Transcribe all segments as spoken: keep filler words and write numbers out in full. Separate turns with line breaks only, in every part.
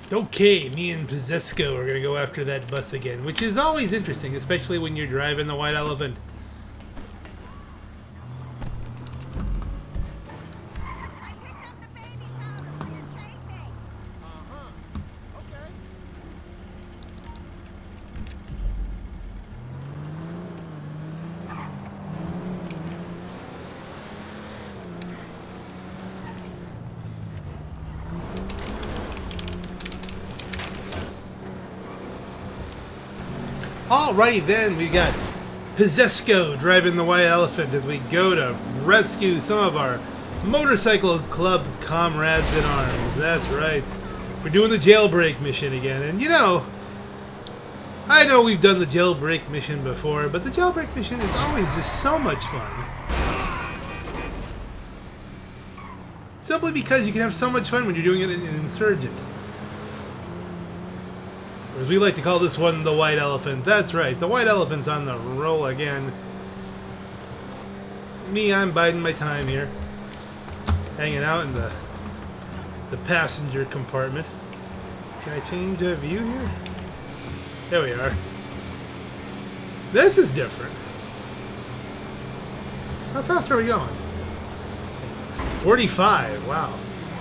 Okay, me and Pizesco are gonna go after that bus again, which is always interesting, especially when you're driving the White Elephant. Alrighty then, we got Pizesco driving the White Elephant as we go to rescue some of our motorcycle club comrades in arms. That's right. We're doing the jailbreak mission again, and you know, I know we've done the jailbreak mission before, but the jailbreak mission is always just so much fun. Simply because you can have so much fun when you're doing it in an Insurgent. Or as we like to call this one, the White Elephant. That's right, the White Elephant's on the roll again. Me, I'm biding my time here. Hanging out in the the passenger compartment. Can I change a view here? There we are. This is different. How fast are we going? forty-five, wow.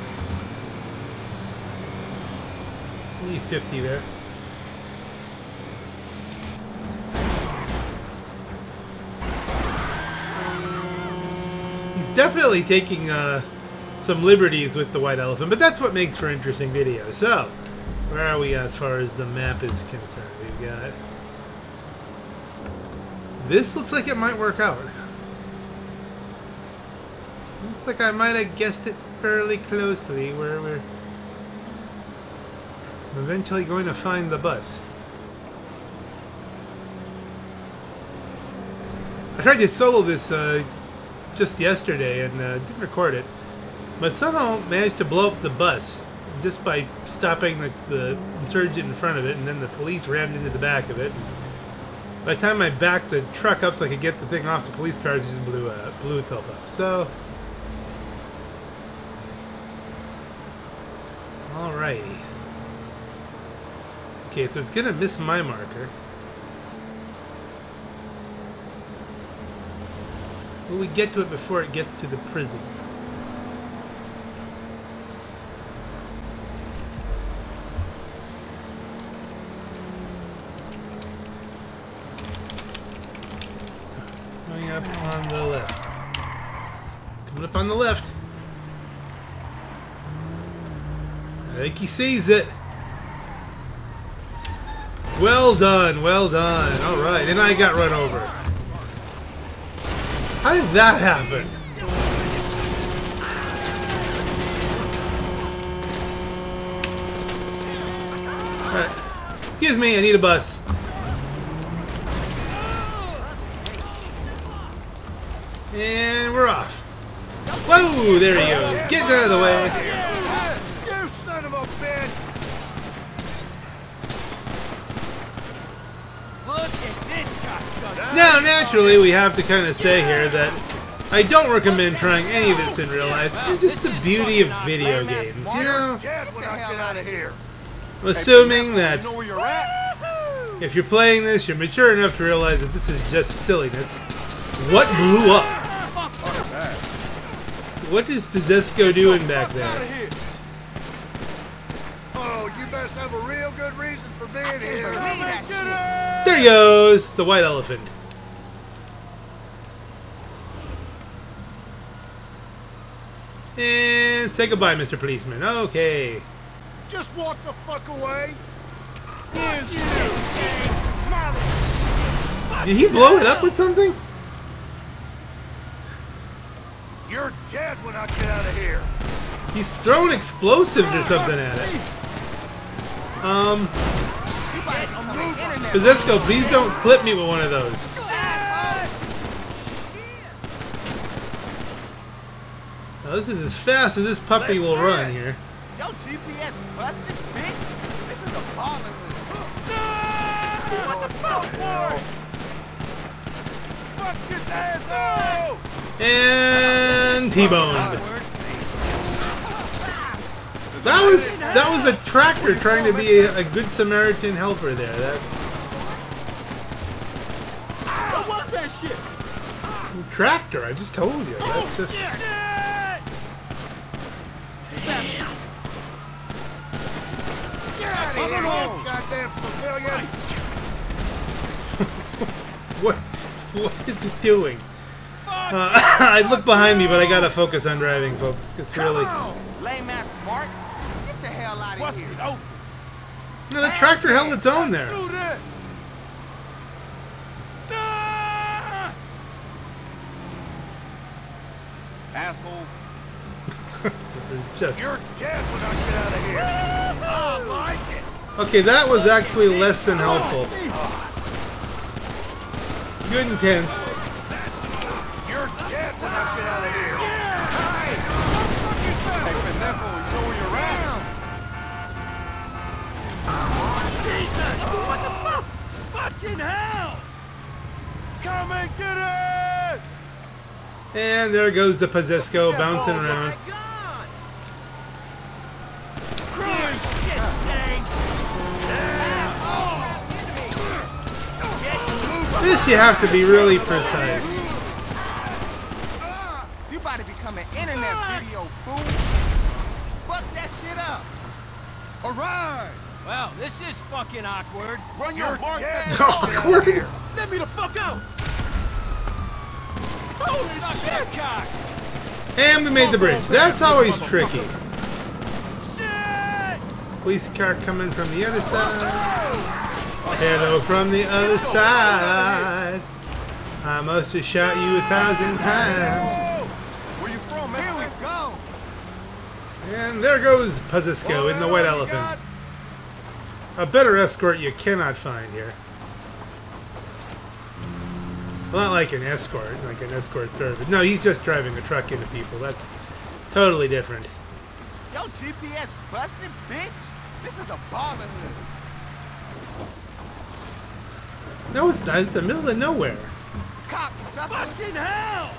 Need fifty there. He's definitely taking uh, some liberties with the White Elephant, but that's what makes for interesting videos. So, where are we as far as the map is concerned? We've got... This looks like it might work out. Looks like I might have guessed it fairly closely, where we're eventually going to find the bus. I tried to solo this uh, just yesterday and uh, didn't record it, but somehow managed to blow up the bus just by stopping the, the insurgent in front of it, and then the police rammed into the back of it. By the time I backed the truck up so I could get the thing off the police cars, it just blew, uh, blew itself up. So, alrighty. Okay, so it's gonna miss my marker. Will we get to it before it gets to the prison? Coming up on the left. Coming up on the left. I think he sees it. Well done, well done. Alright, and I got run over. How did that happen? Alright. Excuse me, I need a bus. And we're off. Whoa, there he goes. Get out of the way.
You son of a bitch! Look at this guy.
Now, naturally, we have to kind of say here that I don't recommend trying any of this in real life. This is just the beauty of video games, you know? I'm assuming that if you're playing this, you're mature enough to realize that this is just silliness. What blew up? What is Pizesco doing back there?
Oh, you must have a real good reason for being here.
There he goes, the White Elephant. And say goodbye, Mister Policeman. Okay.
Just walk the fuck away.
Did he blow it up with something?
You're dead when I get out of here.
He's throwing explosives or something at it. Um, Pizesco, please don't clip me with one of those. Now this is as fast as this puppy will run here.
Yo, G P S busted, bitch. This is a ballin' What the fuck, boy?
Fuck this asshole!
And T-boned. That was that was a tractor trying to be a, a good Samaritan helper there. That
What was that shit?
tractor, I just told you. That's just
Get out of here, you goddamn civilian!
what what is he doing? Uh, I look behind me, but I gotta focus on driving, folks. It's really
Lame ass Mark. Get the hell out of here.
no, the tractor held its own there.
Do this!
Asshole.
This is just
You're dead when I get out of here! I like it!
okay. That was actually less than helpful. Good intent.
You're dead when I get out of here! Hey!
Hey, pendejo, you know where you're at? What the fuck? Fucking hell! Come and get it!
And there goes the Pazesco bouncing around.
God! Crying shit, Stang!
This you have to be really precise.
You about to become an internet video fool. Fuck that shit up.
All right!
Well, this is fucking awkward.
Run
You're
your mark
dead
ass.
when I get out of here!
Let me the fuck out. Holy
Suck
shit.
that cock.
And we made the bridge. That's always tricky.
Shit!
Police car coming from the other side. Hello from the other side. I must have shot you a thousand times.
Where you from, man? Here we go.
And there goes Pazesco in the White Elephant. A better escort you cannot find here. Well, not like an escort, like an escort service. No, he's just driving a truck into people. That's totally different.
Yo, G P S busted, bitch. This is a ballerhood.
No, it's not. It's the middle of nowhere.
Cocksucker. Fucking hell.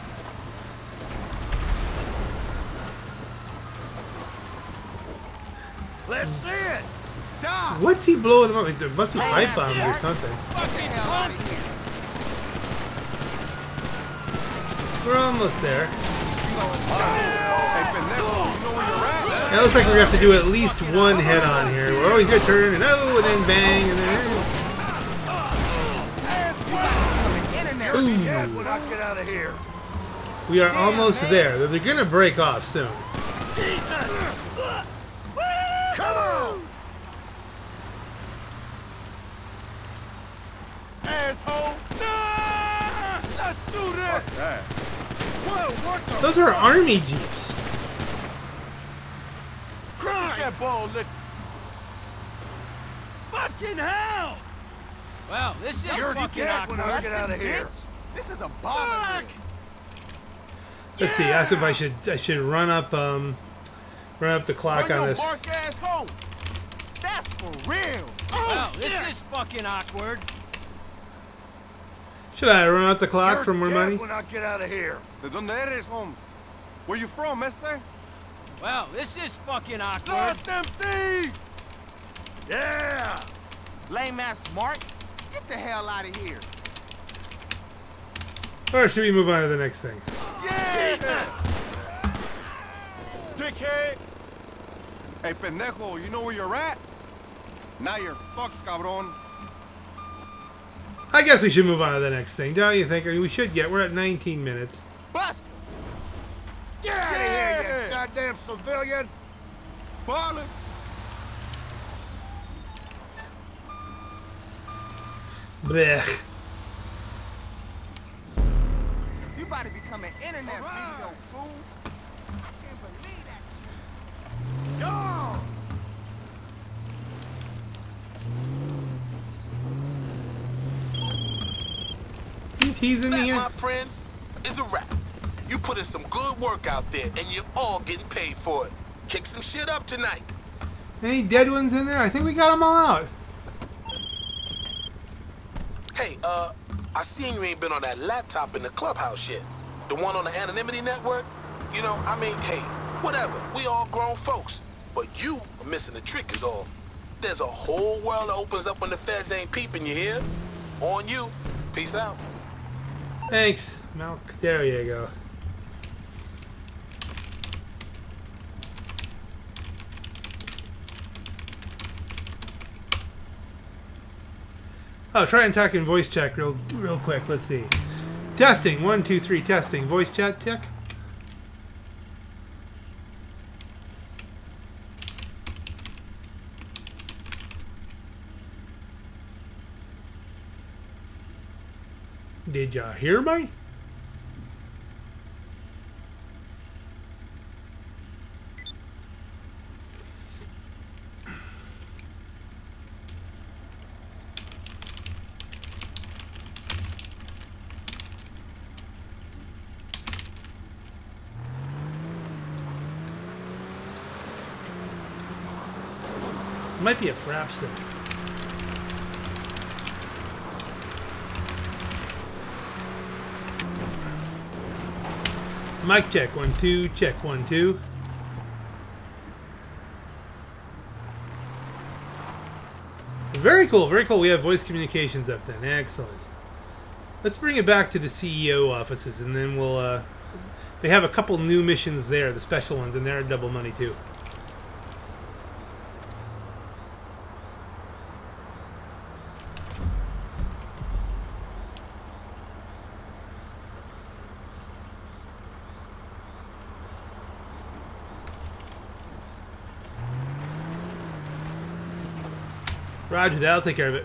Let's see it!
Die.
What's he blowing them up? It must be pipe bombs or something.
Get the hell out of here.
We're almost there.
Hey, pendejo, you know where you're at?
It looks like we're gonna have to do at least one head on here. We're always gonna turn and oh, and then bang, and then. Ooh.
Dead when I get out of here!
We are almost there. They're gonna break off soon.
Come on!
Asshole. Let's do this.
Whoa, what the
Those are army jeeps.
Get that ball lit. Fucking hell.
Well, this is
You're
fucking
dead when
awkward.
I get out of here!
This is a ballerhood.
Let's see. Ask if I should I should run up um run up the clock
Run
on
your
this.
mark ass home. That's for real.
Well, this is fucking awkward.
Should I run out the clock
You're
for more
dead
money?
when I get out of here!
¿De dónde eres, Holmes? Where you from, mister?
Well, this is fucking awkward.
Lost M C!
Yeah!
Lame ass Mark, get the hell out of here.
Or should we move on to the next thing?
Yeah! Dickhead! Hey, pendejo, you know where you're at? Now you're fucked, cabron.
I guess we should move on to the next thing, don't you think? I mean, we should get. We're at nineteen minutes.
Bust!
Get out of here,
Yeah.
you goddamn civilian!
Ballers!
Blech.
You about to become an internet video fool. I can't believe that shit.
Go!
You teasing me
That,
here?
my friends, is a wrap. You put in some good work out there, and you're all getting paid for it. Kick some shit up tonight.
Any dead ones in there? I think we got them all out.
Hey, uh, I seen you ain't been on that laptop in the clubhouse yet. The one on the anonymity network? You know, I mean, hey, whatever. We all grown folks. But you are missing the trick is all. There's a whole world that opens up when the feds ain't peeping, you hear? On you. Peace out.
Thanks, Malk. There you go. Oh, try and talk in voice check real, real quick. Let's see. Testing. One, two, three. Testing. Voice chat check. Did y'all hear me? Might be a Frapson. Mic check, one, two, check, one, two. Very cool, very cool. We have voice communications up then. Excellent. Let's bring it back to the C E O offices, and then we'll, uh... they have a couple new missions there, the special ones, and they're double money too. Roger that, I'll take care of it.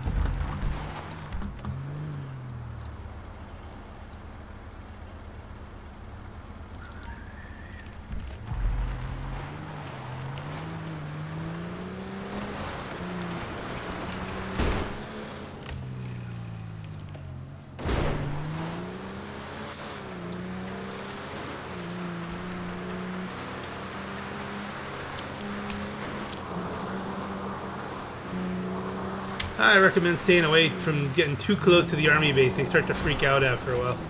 I recommend staying away from getting too close to the army base. They start to freak out after a while.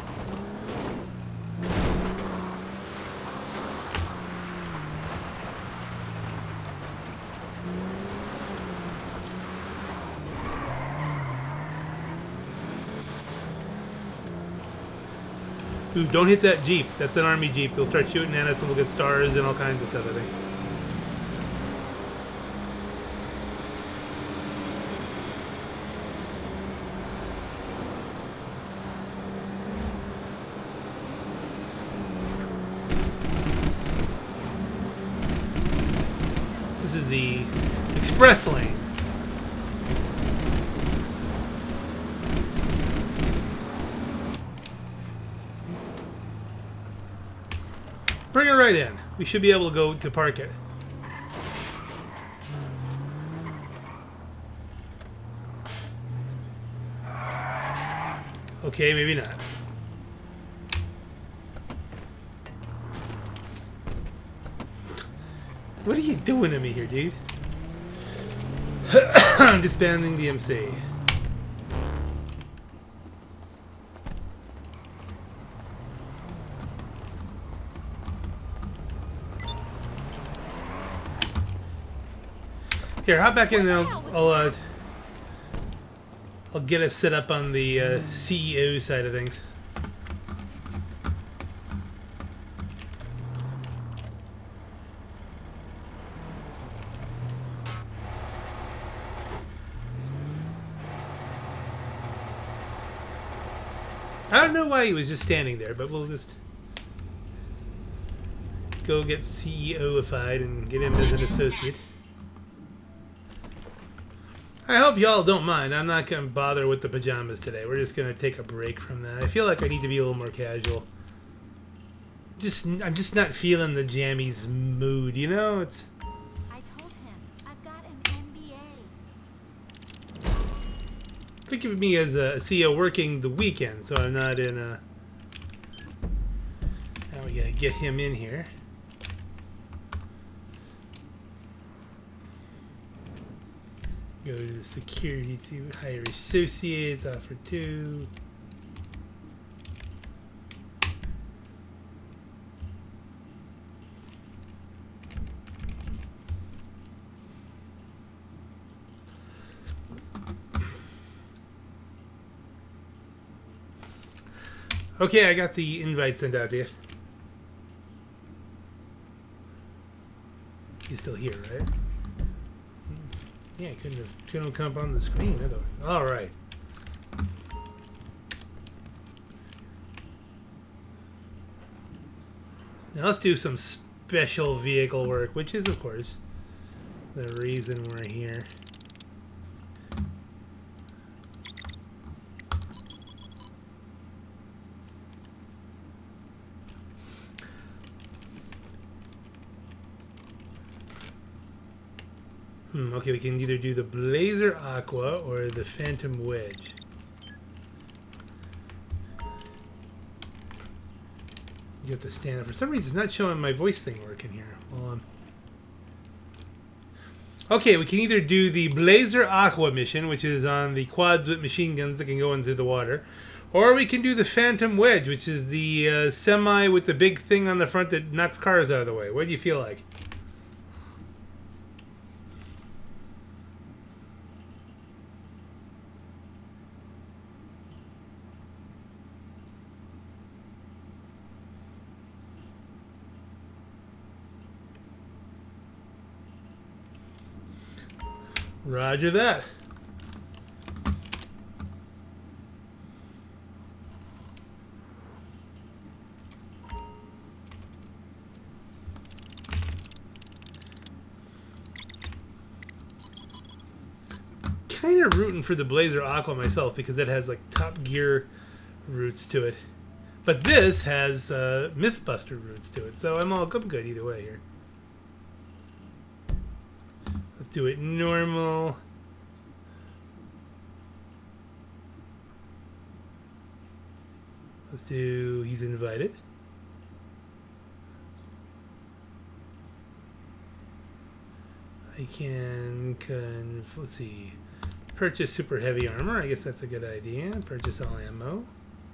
Ooh, don't hit that Jeep. That's an army Jeep. They'll start shooting at us and we'll get stars and all kinds of stuff, I think. This is the express lane. Bring it right in. We should be able to go to park it. Okay, maybe not. What are you doing to me here, dude? I'm disbanding the M C. Here, hop back in and I'll, I'll, uh, I'll get us set up on the uh, C E O side of things. I don't know why he was just standing there, but we'll just go get C E O-ified and get him as an associate. I hope y'all don't mind. I'm not going to bother with the pajamas today. We're just going to take a break from that. I feel like I need to be a little more casual. Just, I'm just not feeling the jammies mood, you know? It's.
I told him I've got an M B A.
Think of me as a C E O working the weekend, so I'm not in a. Now we gotta get him in here. Go to the security to hire associates, offer two. Okay, I got the invite sent out to you. You're still here, right? Yeah, I couldn't have, couldn't have come up on the screen otherwise. All right. Now let's do some special vehicle work, which is, of course, the reason we're here. Hmm, okay, we can either do the Blazer Aqua or the Phantom Wedge. You have to stand up. For some reason, it's not showing my voice thing working here. Hold on. Okay, we can either do the Blazer Aqua mission, which is on the quads with machine guns that can go into the water, or we can do the Phantom Wedge, which is the uh, semi with the big thing on the front that knocks cars out of the way. What do you feel like? Roger that. Kind of rooting for the Blazer Aqua myself because it has like Top Gear roots to it. But this has uh, Mythbuster roots to it, so I'm all I'm good either way here. Let's do it normal. Let's do, he's invited. I can, can, let's see, purchase super heavy armor. I guess that's a good idea. Purchase all ammo.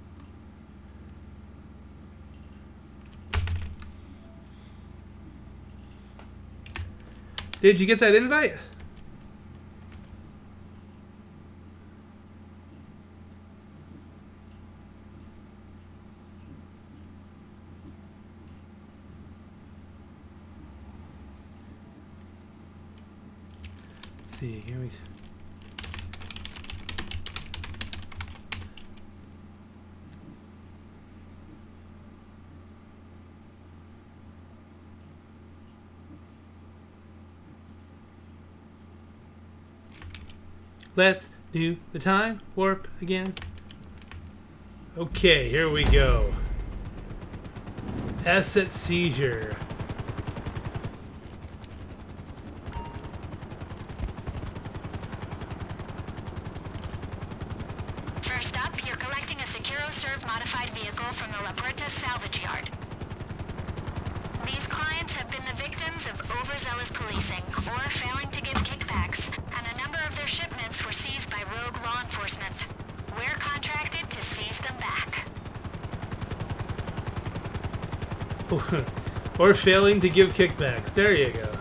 Did you get that invite? Let's see, can we... Let's do the time warp again. Okay, here we go. Asset seizure.
First up, you're collecting a SecuroServe modified vehicle from the La Puerta salvage yard. These clients have been the victims of overzealous policing or failing to give kickbacks, and a number of their shipments were seized by rogue law enforcement. We're contracted to seize them back.
Or failing to give kickbacks. There you go.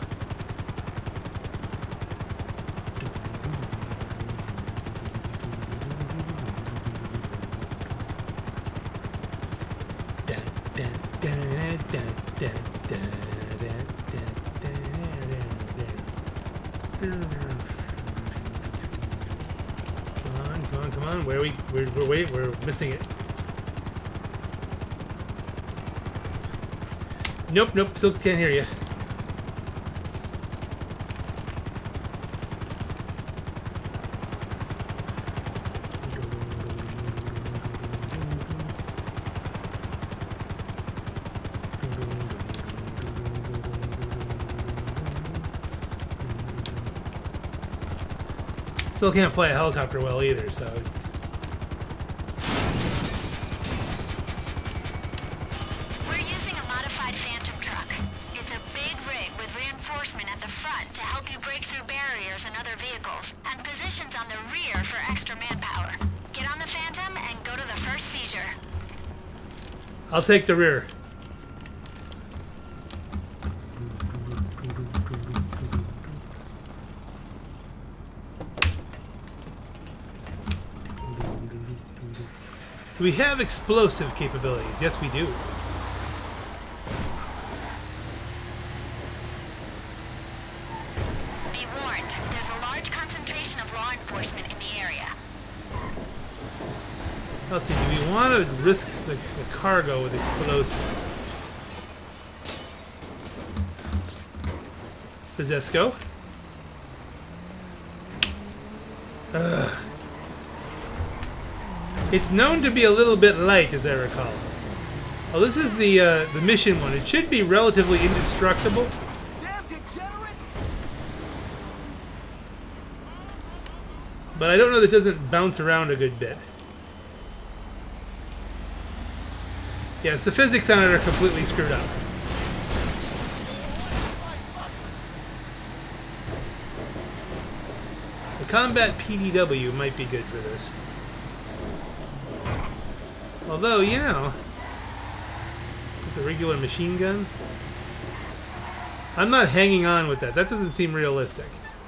Come on, come on, come on. Where are we? We're, we're wait. We're missing it. Nope, nope. Still can't hear you. Still can't fly a helicopter well either, so...
We're using a modified Phantom truck. It's a big rig with reinforcement at the front to help you break through barriers and other vehicles, and positions on the rear for extra manpower. Get on the Phantom and go to the first seizure.
I'll take the rear. Do we have explosive capabilities? Yes, we do.
Be warned, there's a large concentration of law enforcement in the area.
Let's see, do we want to risk the, the cargo with explosives? Possesco? Ugh. It's known to be a little bit light, as I recall. Oh, this is the uh, the mission one. It should be relatively indestructible.
Damn degenerate!
But I don't know that it doesn't bounce around a good bit. Yes, the physics on it are completely screwed up. The combat P D W might be good for this. Although, you know, it's a regular machine gun. I'm not hanging on with that. That doesn't seem realistic.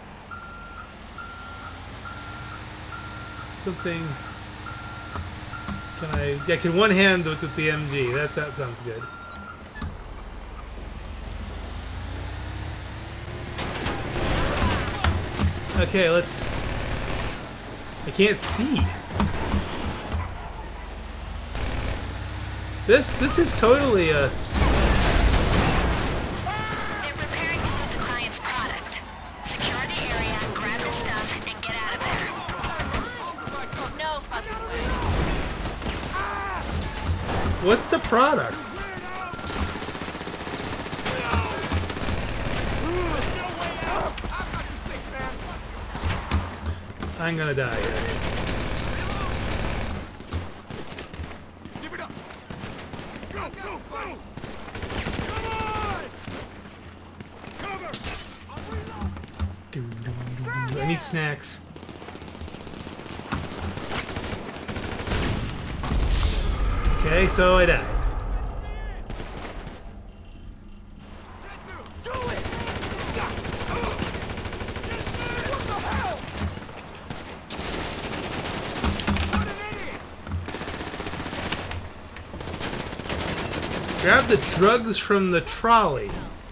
Something... Can I... I can one hand with, with the M G. That, that sounds good. Okay, let's... I can't see. This this is totally a...
They're preparing to move the client's product. Secure the area, grab the stuff, and get out of there. No fucking way.
What's the product? I'm gonna die here.
Give it up! Go, go, go! Come on! Cover!
I need snacks. Okay, so I died.
Do it! What the hell? What an idiot!
Grab the drugs from the trolley.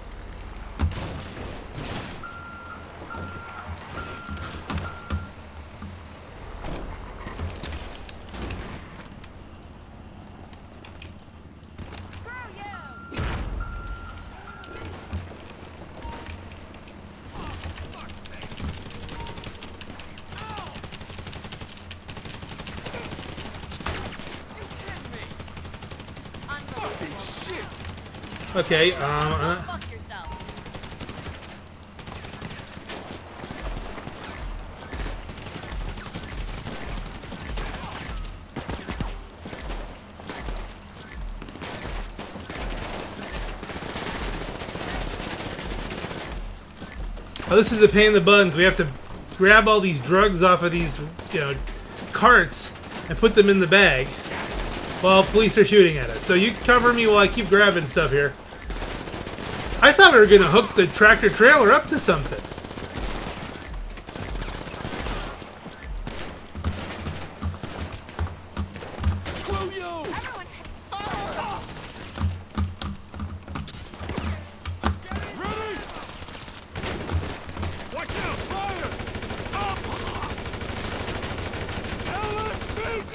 Okay, um... Uh,
Fuck yourself.
oh, this is a pain in the buns. We have to grab all these drugs off of these, you know, carts and put them in the bag while police are shooting at us. So you cover me while I keep grabbing stuff here. I thought we were going to hook the tractor trailer up to something.
Screw you!
Ready? Watch out! Fire! L S P D!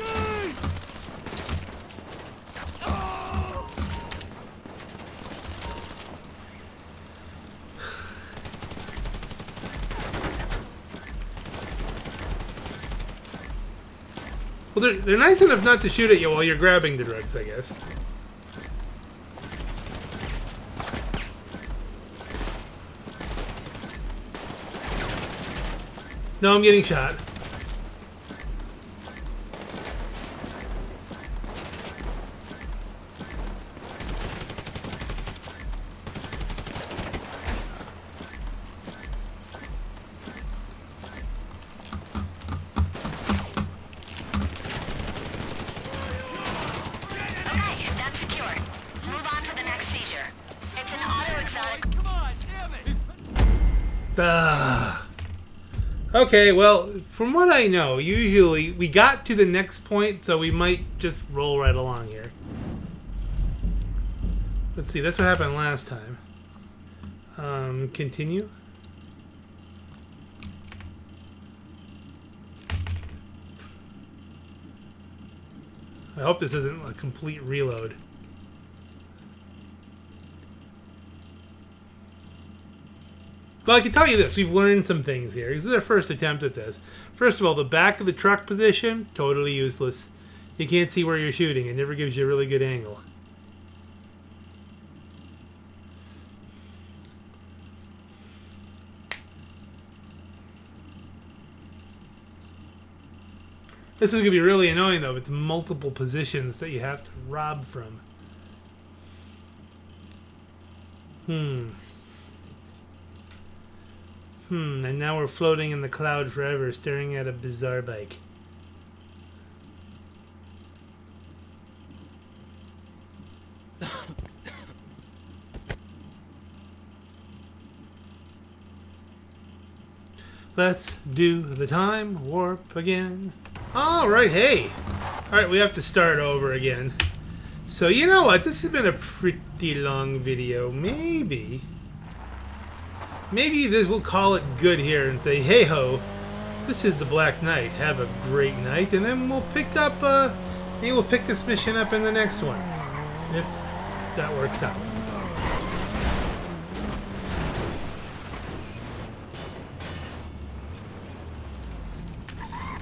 Well, they're, they're nice enough not to shoot at you while you're grabbing the drugs, I guess. No, I'm getting shot.
Okay, that's secured. Move on to the next seizure. It's an auto exotic.
Come on, damn it!
Ah. Okay, well, from what I know, usually we got to the next point, so we might just roll right along here. Let's see, that's what happened last time. Um, continue. I hope this isn't a complete reload. Well, I can tell you this. We've learned some things here. This is our first attempt at this. First of all, the back of the truck position, totally useless. You can't see where you're shooting. It never gives you a really good angle. This is going to be really annoying, though. It's multiple positions that you have to rob from. Hmm. Hmm, and now we're floating in the cloud forever, staring at a bizarre bike. Let's do the time warp again. Alright, hey! Alright, we have to start over again. So, you know what? This has been a pretty long video. Maybe... Maybe this will call it good here and say, hey ho, this is the Black Knight. Have a great night, and then we'll pick up, uh, maybe we'll pick this mission up in the next one. If that works out.